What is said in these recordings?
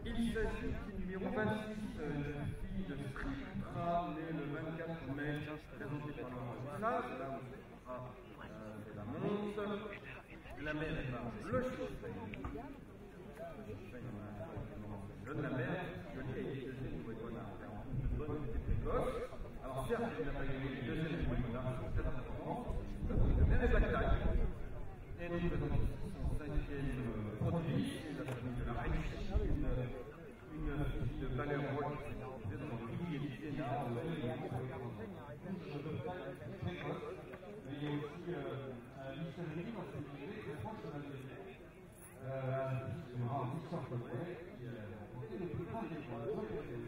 Il s'agit du numéro 26, une fille de Sri Putra, née le 24 mai, présentée par le là où c'est la monte. La mère est par le chauffeur. Je de la mère, je dis, a été deuxième au Webonard. Une bonne petite précoce. Alors certes, elle n'a pas gagné le deuxième au Webonard, c'est très important. La mère est Black Tag. Et nous présentons son cinquième produit, c'est la famille de la Reine, une fille de valeur rock qui est dans le prix et du Sénat. Il y a aussi Michel Rémy dans cette vidéo, très proche de la vérité. Il y aura un histoire de projet qui a porté le plus grand des gens.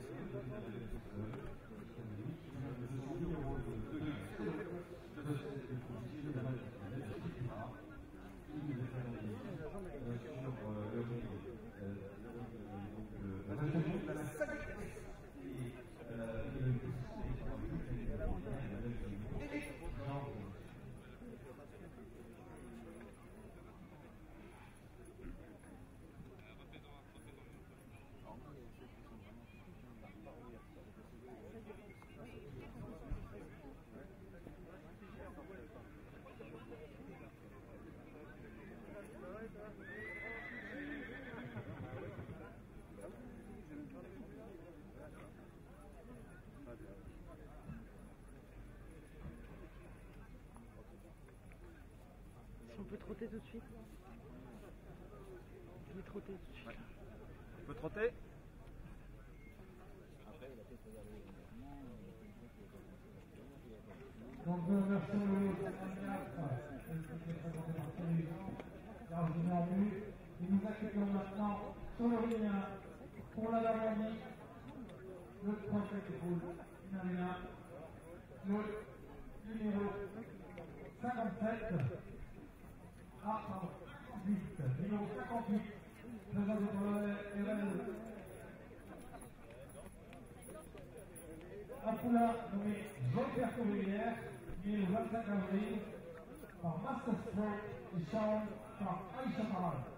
On peut trotter tout de suite. Je vais trotter tout de suite. Ouais. On peut trotter. Donc nous remercions le Sagnac, qui est présenté par télévision, largement vu. Et nous accueillons maintenant sur le ring pour la Normandie, le projet de poule, le numéro 57. Ah, pardon, 58, numéro 58, présenté par le RL. Un poulain nommé Jean-Pierre Corrière, né le 25 avril, par Master Stroke et Sean par Aïcha Paral.